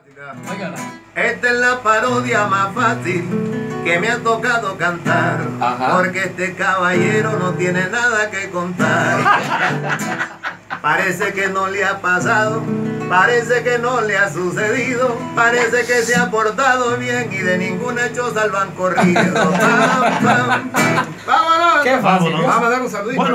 Óigala. Esta es la parodia más fácil que me ha tocado cantar. Ajá. Porque este caballero no tiene nada que contar. Parece que no le ha pasado, parece que no le ha sucedido, parece que se ha portado bien y de ninguna choza lo han corrido. ¡Vámonos! Qué fácil. Vamos a dar un saludito.